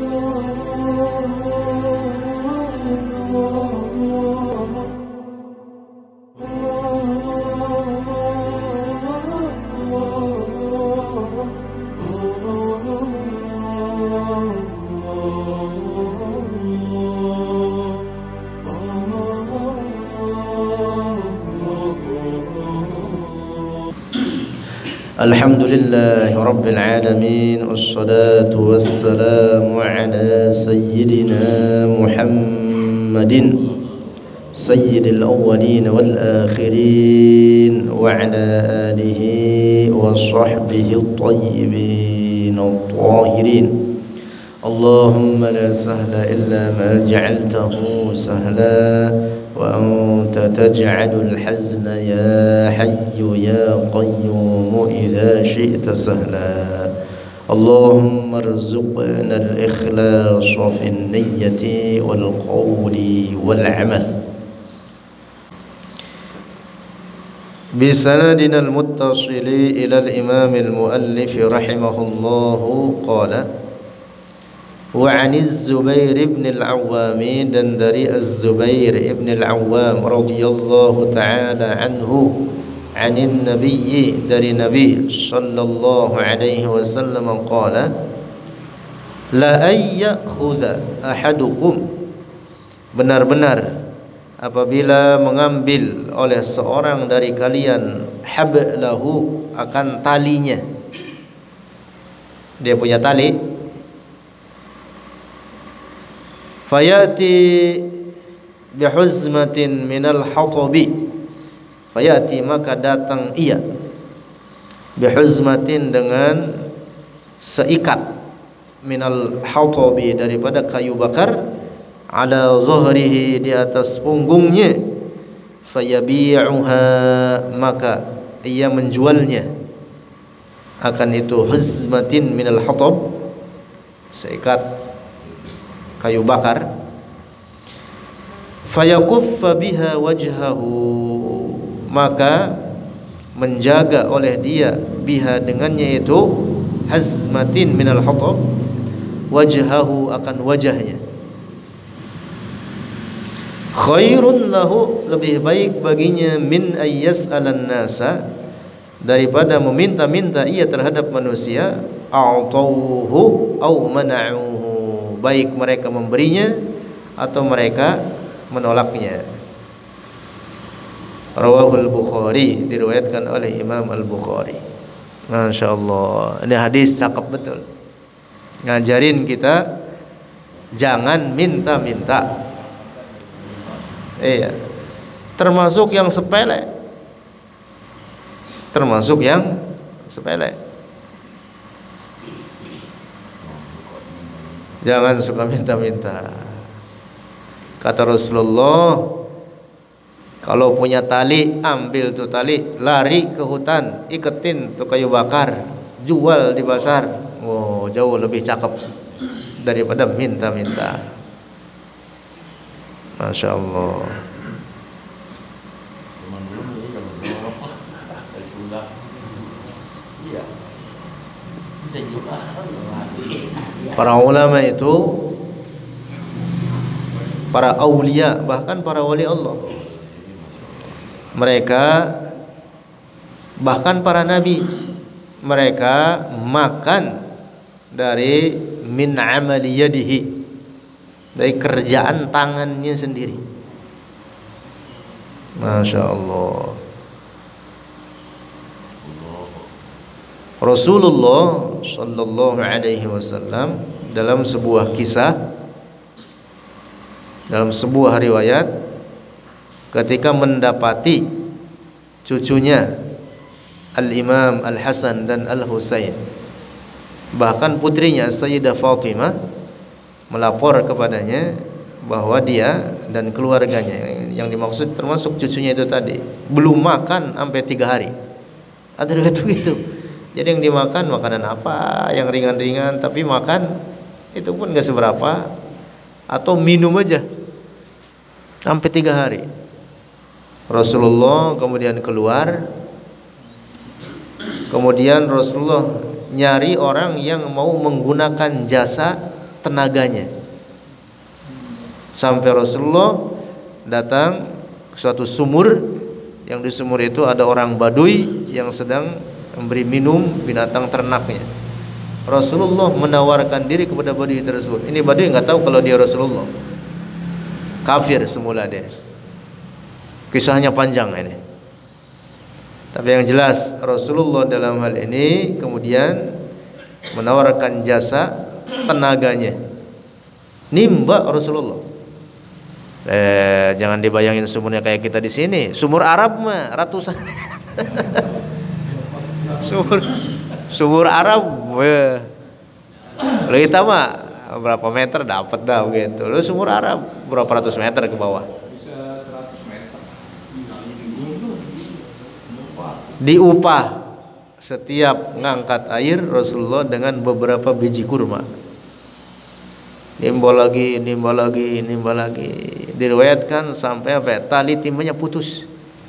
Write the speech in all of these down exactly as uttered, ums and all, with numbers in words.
Alhamdulillahi Rabbil Alamin. Wassalatu wassalamu ala Sayyidina Muhammadin Sayyidil awwalin wal akhirin wa ala alihi wa sahbihi at-tayyibin at-tahirin. Allahumma la sahla illa ma ja'altahu sahla wa anta taj'alul hazna ya hayyu ya qayyum idza syi'ta sahla. Allahumma arzuqna al-ikhlas fi an-niyyati wal qawli wal 'amal. Bisanadina al-muttasili ila al-imam al-muallif rahimahullahu qala wa 'an az-Zubair ibn al-Awwam, dan dari az-Zubair ibn al-Awwam radhiyallahu ta'ala anhu, 'anin nabiyyi, dari Nabi sallallahu alaihi wasallam qala la ay ya'khudha ahadukum, benar-benar apabila mengambil oleh seorang dari kalian hablahu, akan talinya, dia punya tali, fayati bihuzmatin minal hatabi, fayati maka datang ia, bihuzmatin dengan seikat, minal hatabi daripada kayu bakar, ala zuhrihi di atas punggungnya, fayabi'uha maka ia menjualnya akan itu, huzmatin minal hatab, seikat kayu bakar, fayakuffa biha wajhahu maka menjaga oleh dia, biha dengannya itu, hazmatin minal hatab, wajhahu akan wajahnya, khairun lahu lebih baik baginya, min ayyas'alan nasa daripada meminta-minta ia terhadap manusia, a'tauhu au mana'uhu baik mereka memberinya atau mereka menolaknya. Rawahul Bukhari, diriwayatkan oleh Imam Al-Bukhari. Masya Allah, ini hadis cakep betul, ngajarin kita jangan minta-minta. Iya, termasuk yang sepele, termasuk yang sepele. Jangan suka minta-minta. Kata Rasulullah, kalau punya tali, ambil tuh tali, lari ke hutan, iketin tuh kayu bakar, jual di pasar. Wow, jauh lebih cakep daripada minta-minta. Masya Allah. Para ulama itu, para aulia, bahkan para wali Allah, mereka, bahkan para nabi, mereka makan dari min amali yadihi, dari kerjaan tangannya sendiri. Masya Allah. Rasulullah sallallahu alaihi wasallam dalam sebuah kisah, dalam sebuah riwayat, ketika mendapati cucunya Al-Imam Al-Hasan dan Al-Husain, bahkan putrinya Sayyidah Fatimah melapor kepadanya bahwa dia dan keluarganya, yang dimaksud termasuk cucunya itu tadi, belum makan sampai tiga hari. Ada riwayat begitu. Jadi yang dimakan makanan apa, yang ringan-ringan, tapi makan itu pun gak seberapa, atau minum aja sampai tiga hari. Rasulullah kemudian keluar, kemudian Rasulullah nyari orang yang mau menggunakan jasa tenaganya. Sampai Rasulullah datang ke suatu sumur, yang di sumur itu ada orang Baduy yang sedang memberi minum binatang ternaknya. Rasulullah menawarkan diri kepada Baduy tersebut. Ini Baduy nggak tahu kalau dia Rasulullah, kafir semula dia. Kisahnya panjang ini, tapi yang jelas Rasulullah dalam hal ini kemudian menawarkan jasa tenaganya, nimba Rasulullah. Eh, jangan dibayangin sumurnya kayak kita di sini. Sumur Arab mah ratusan. sumur sumur Arab, weh. Kalau kita mah berapa meter dapat dah begitu. Lu sumur Arab berapa ratus meter ke bawah? Bisa seratus meter. Diupah setiap ngangkat air Rasulullah dengan beberapa biji kurma. Nimba lagi, nimba lagi, nimba lagi. Diriwayatkan sampai apa ya, tali timbanya putus.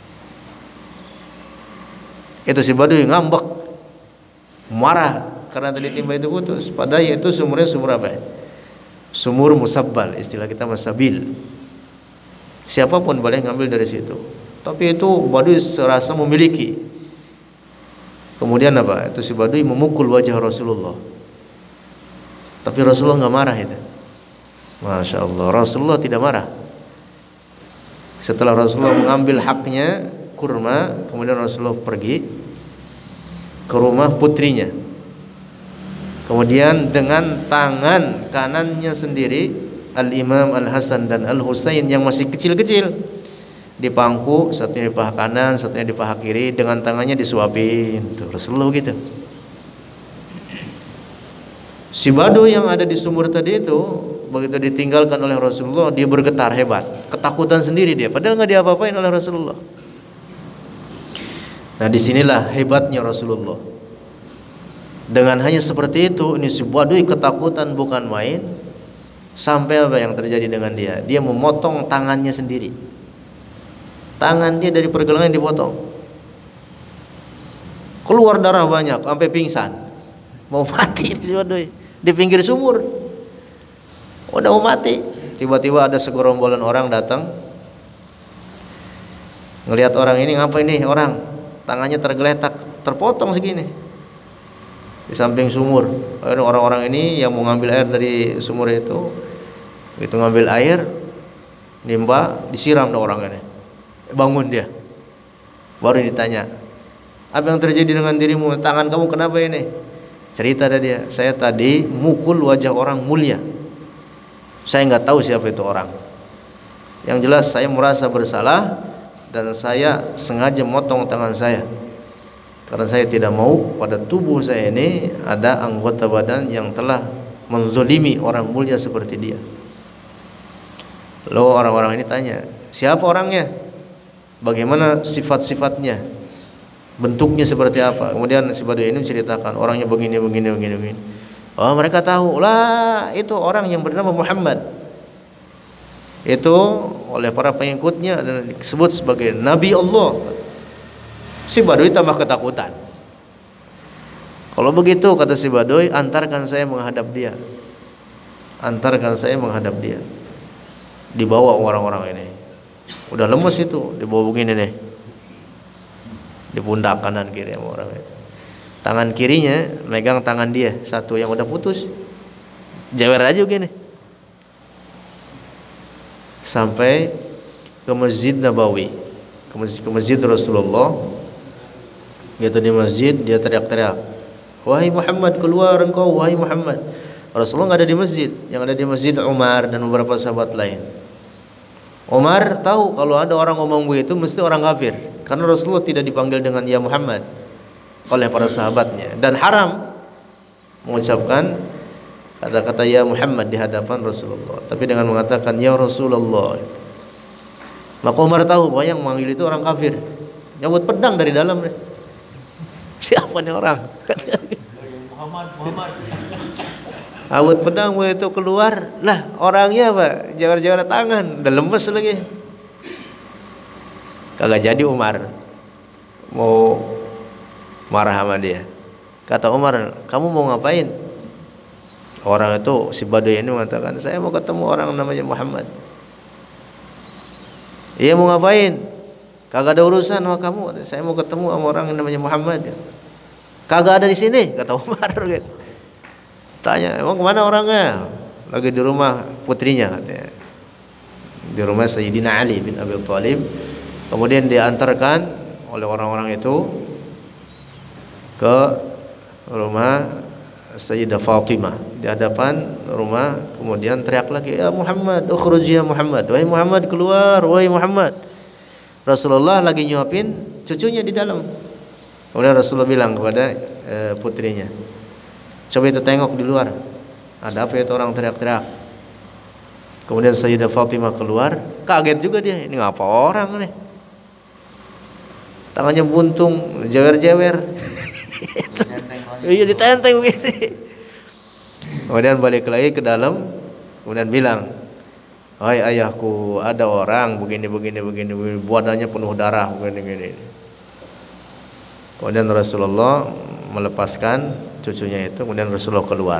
Itu si Baduy ngambek, marah karena tali timba itu putus. Padahal itu sumurnya sumur apa ya? Sumur musabbal, istilah kita masabil. Siapapun boleh ngambil dari situ. Tapi itu Baduy serasa memiliki. Kemudian apa? Itu si Baduy memukul wajah Rasulullah. Tapi Rasulullah nggak marah itu. Masya Allah, Rasulullah tidak marah. Setelah Rasulullah mengambil haknya kurma, kemudian Rasulullah pergi ke rumah putrinya. Kemudian dengan tangan kanannya sendiri, Al-Imam Al-Hasan dan Al-Husain yang masih kecil-kecil dipangku, satunya di paha kanan, satunya di paha kiri, dengan tangannya disuapin. Tuh, Rasulullah gitu. Si Baduy yang ada di sumur tadi itu begitu ditinggalkan oleh Rasulullah, dia bergetar hebat, ketakutan sendiri dia, padahal nggak diapa-apain oleh Rasulullah. Nah, disinilah hebatnya Rasulullah. Dengan hanya seperti itu, ini si Baduy ketakutan bukan main. Sampai apa yang terjadi dengan dia? Dia memotong tangannya sendiri. Tangan dia dari pergelangan dipotong. Keluar darah banyak, sampai pingsan. Mau mati si Baduy di pinggir sumur. Udah mau mati. Tiba-tiba ada segerombolan orang datang. Ngelihat orang ini, ngapa ini orang? Tangannya tergeletak, terpotong segini di samping sumur. Orang-orang ini yang mau ngambil air dari sumur itu, itu ngambil air, nimba, disiram tuh orang ini. Bangun dia. Baru ditanya, apa yang terjadi dengan dirimu? Tangan kamu kenapa ini? Cerita ada dia, saya tadi mukul wajah orang mulia. Saya nggak tahu siapa itu orang. Yang jelas saya merasa bersalah dan saya sengaja motong tangan saya karena saya tidak mau pada tubuh saya ini ada anggota badan yang telah menzolimi orang mulia seperti dia. Lalu orang-orang ini tanya, siapa orangnya? Bagaimana sifat-sifatnya? Bentuknya seperti apa? Kemudian si Baduy ini menceritakan orangnya begini, begini, begini, begini. Oh, mereka tahu lah, itu orang yang bernama Muhammad. Itu oleh para pengikutnya dan disebut sebagai Nabi Allah. Si Baduy tambah ketakutan. Kalau begitu, kata si Baduy, antarkan saya menghadap dia. Antarkan saya menghadap dia. Dibawa orang-orang ini. Udah lemes itu, dibawa begini nih. Di pundak kanan kiri sama orang itu. Tangan kirinya megang tangan dia, satu yang udah putus. Jewer aja begini. Sampai ke Masjid Nabawi, ke masjid, ke masjid Rasulullah. Gitu di masjid dia teriak-teriak, wahai Muhammad, keluar engkau, wahai Muhammad. Rasulullah nggak ada di masjid, yang ada di masjid Umar dan beberapa sahabat lain. Umar tahu kalau ada orang ngomong begitu mesti orang kafir, karena Rasulullah tidak dipanggil dengan ya Muhammad oleh para sahabatnya, dan haram mengucapkan kata-kata ya Muhammad di hadapan Rasulullah, tapi dengan mengatakan ya Rasulullah. Maka Umar tahu bahwa yang memanggil itu orang kafir. Nyabut pedang dari dalam. Siapa nih orang? Muhammad, Muhammad. Awut pedang itu keluar, lah orangnya apa? Jawar-jawar tangan, udah lemes lagi. Kagak jadi Umar mau marah sama dia. Kata Umar, kamu mau ngapain? Orang itu si Badui ini mengatakan, saya mau ketemu orang namanya Muhammad. Iya, mau ngapain? Kagak ada urusan sama kamu. Saya mau ketemu sama orang yang namanya Muhammad. Kagak ada di sini, kata Umar. Gitu. Tanya, emang kemana orangnya? Lagi di rumah putrinya katanya. Di rumah Sayyidina Ali bin Abi Thalib. Kemudian diantarkan oleh orang-orang itu ke rumah Sayyidah Fatimah di hadapan rumah. Kemudian teriak lagi, ya Muhammad, ukhruj ya Muhammad, wahai Muhammad keluar, wahai Muhammad. Rasulullah lagi nyuapin cucunya di dalam. Kemudian Rasulullah bilang kepada e, putrinya, coba itu tengok di luar, ada apa itu orang teriak-teriak. Kemudian Sayyidah Fatimah keluar, kaget juga dia, ini ngapa orang nih, tangannya buntung, jewer-jewer. Iya, ditenteng begini. Kemudian balik lagi ke dalam, kemudian bilang, hai ayahku, ada orang begini begini begini, begini. Badannya penuh darah begini begini. Kemudian Rasulullah melepaskan cucunya itu, kemudian Rasulullah keluar.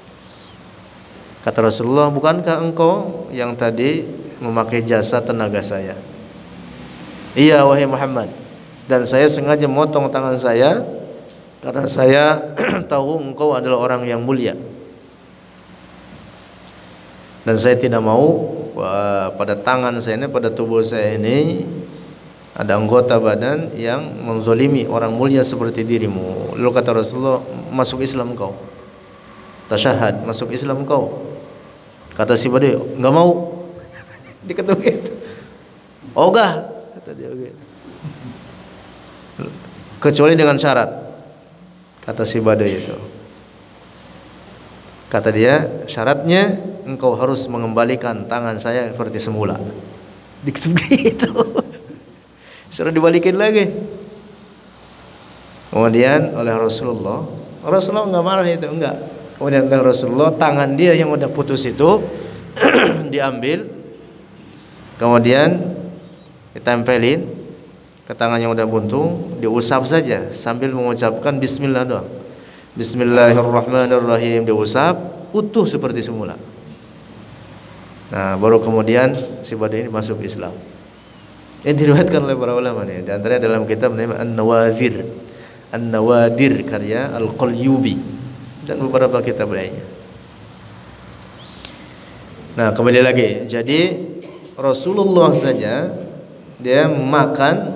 Kata Rasulullah, bukankah engkau yang tadi memakai jasa tenaga saya? Iya wahai Muhammad, dan saya sengaja motong tangan saya karena saya tahu engkau adalah orang yang mulia, dan saya tidak mau pada tangan saya ini, pada tubuh saya ini ada anggota badan yang menzolimi orang mulia seperti dirimu. Lalu kata Rasulullah, masuk Islam kau, tasyahad, masuk Islam kau. Kata si Badui, enggak mau. Dikata begitu. Ogah, kata dia begitu. Kecuali dengan syarat. Kata si Badui itu, kata dia, syaratnya engkau harus mengembalikan tangan saya seperti semula. Begitu, suruh dibalikin lagi. Kemudian oleh Rasulullah, Rasulullah enggak marah itu, enggak. Kemudian oleh Rasulullah, tangan dia yang udah putus itu diambil, kemudian ditempelin ke tangan yang udah buntung, diusap saja sambil mengucapkan bismillah doang. Bismillahirrahmanirrahim, diusap utuh seperti semula. Nah, baru kemudian si Badui ini masuk Islam. Ini diriwayatkan oleh para ulama nih. Di antaranya dalam kitab namanya An-Nawadir, An-Nawadir karya Al-Qalyubi, dan beberapa kitab lainnya. Nah, kembali lagi. Jadi Rasulullah saja dia makan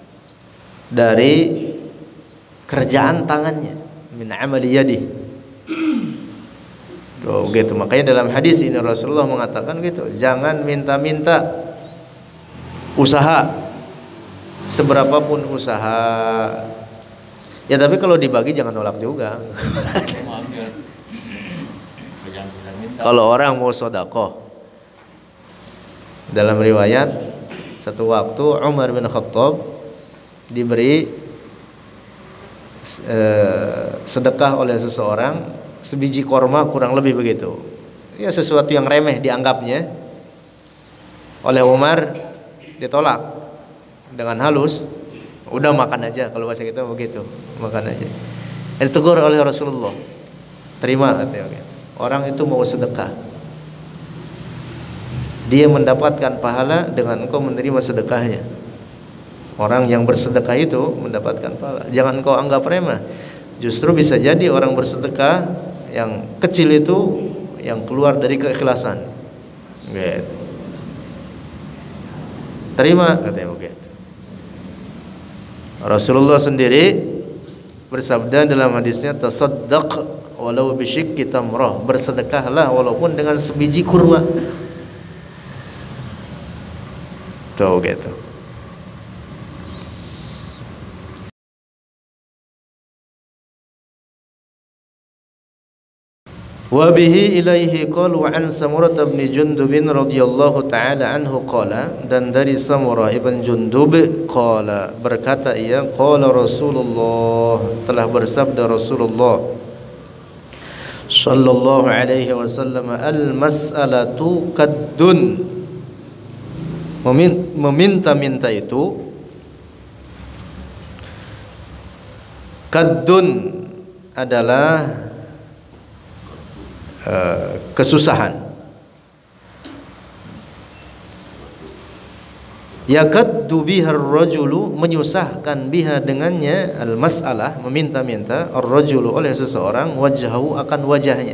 dari kerjaan tangannya, min amali yadi. Oh, gitu. Makanya dalam hadis ini Rasulullah mengatakan gitu, jangan minta-minta usaha, seberapapun usaha. Ya tapi kalau dibagi jangan nolak juga. Kalau orang mau sedekah, dalam riwayat satu waktu Umar bin Khattab diberi eh, sedekah oleh seseorang sebiji korma, kurang lebih begitu. Ya sesuatu yang remeh dianggapnya. Oleh Umar ditolak dengan halus, udah makan aja, kalau bahasa kita begitu, makan aja. Ditegur oleh Rasulullah, terima katanya gitu. Orang itu mau sedekah, dia mendapatkan pahala dengan engkau menerima sedekahnya. Orang yang bersedekah itu mendapatkan pahala. Jangan kau anggap remeh. Justru bisa jadi orang bersedekah yang kecil itu yang keluar dari keikhlasan. Gitu. Terima katanya begitu. Rasulullah sendiri bersabda dalam hadisnya, tasaddaq walau bisyikki tamrah, bersedekahlah walaupun dengan sebiji kurma. Tuh gitu. Wa bihi ilaihi qala wa an Samurah bin Jundub radhiyallahu taala anhu qala, dan dari Samurah ibn Jundub qala, berkata ia, qala Rasulullah, telah bersabda Rasulullah sallallahu alaihi wasallam, al mas'alatu kaddun, meminta-minta itu kaddun adalah uh, kesusahan. Yakaddu biha ar-rajulu, menyusahkan biha dengannya, al-mas'alah, meminta-minta, ar-rajulu oleh seseorang, wajhahu akan wajahnya.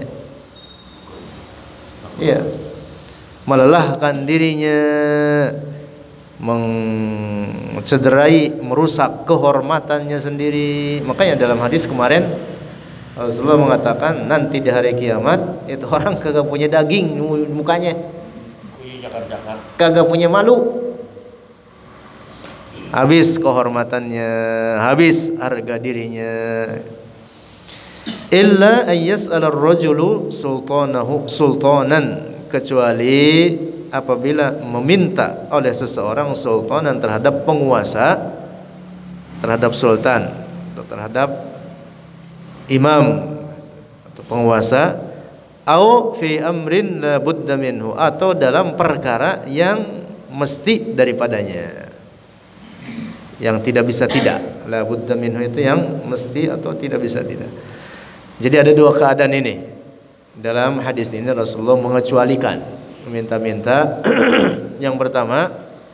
Ya, melelahkan dirinya, mencederai, merusak kehormatannya sendiri. Makanya dalam hadis kemarin Rasulullah mengatakan nanti di hari kiamat itu orang kagak punya daging mukanya, kagak punya malu. Habis kehormatannya, habis harga dirinya. Illa ayyas'ala ar-rajulu sultanahu sultanan, kecuali apabila meminta oleh seseorang sultanan, terhadap penguasa, terhadap sultan atau terhadap imam atau penguasa, au fi amrin la budda minhu, atau dalam perkara yang mesti daripadanya, yang tidak bisa tidak. La budda minhu itu yang mesti atau tidak bisa tidak. Jadi ada dua keadaan ini. Dalam hadis ini Rasulullah mengecualikan meminta-minta yang pertama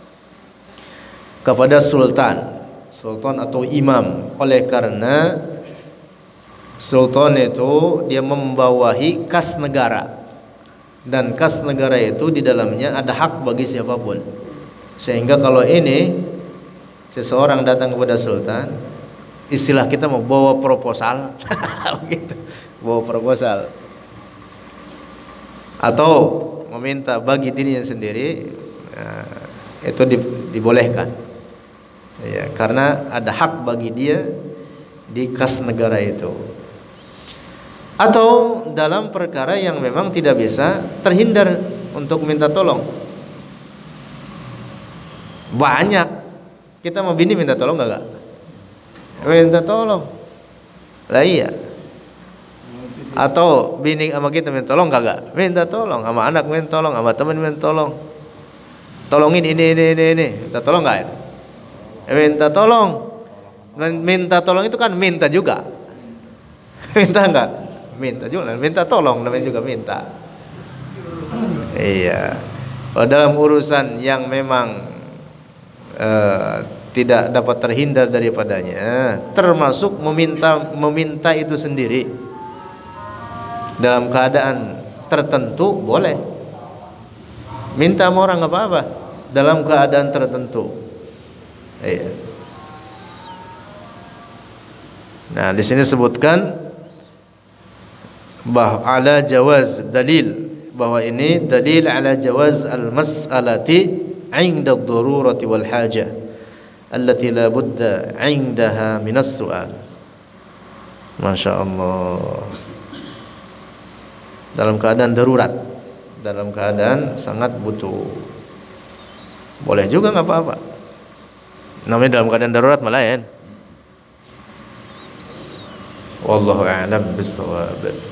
kepada sultan, sultan atau imam, oleh karena sultan itu dia membawahi kas negara, dan kas negara itu di dalamnya ada hak bagi siapapun. Sehingga kalau ini seseorang datang kepada sultan, istilah kita mau bawa proposal, gitu, bawa proposal, atau meminta bagi dirinya sendiri, nah, itu di, dibolehkan, ya, karena ada hak bagi dia di kas negara itu. Atau dalam perkara yang memang tidak bisa terhindar untuk minta tolong. Banyak kita mau bini minta tolong gak gak? Minta tolong. Lah iya. Atau bini sama kita minta tolong gak gak? Minta tolong. Sama anak minta tolong, sama teman minta tolong. Tolongin ini ini ini ini. Minta tolong gak? Minta tolong. Minta tolong itu kan minta juga. Minta enggak? Minta juga. Minta tolong namanya juga minta. Iya. Dalam urusan yang memang Uh, tidak dapat terhindar daripadanya, termasuk meminta meminta itu sendiri dalam keadaan tertentu boleh. Minta sama orang nggak apa-apa dalam keadaan tertentu. Iya. Nah, di sini sebutkan bahwa ala jawaz, dalil bahwa ini dalil ala jawaz al-mas'alati 'inda ad-darurati wal hajah allati la budda 'indaha min as-su'al. Masya Allah. Dalam keadaan darurat, dalam keadaan sangat butuh, boleh juga nggak apa-apa. Namanya dalam keadaan darurat malah ya. Wallahu a'lam bis-shawab.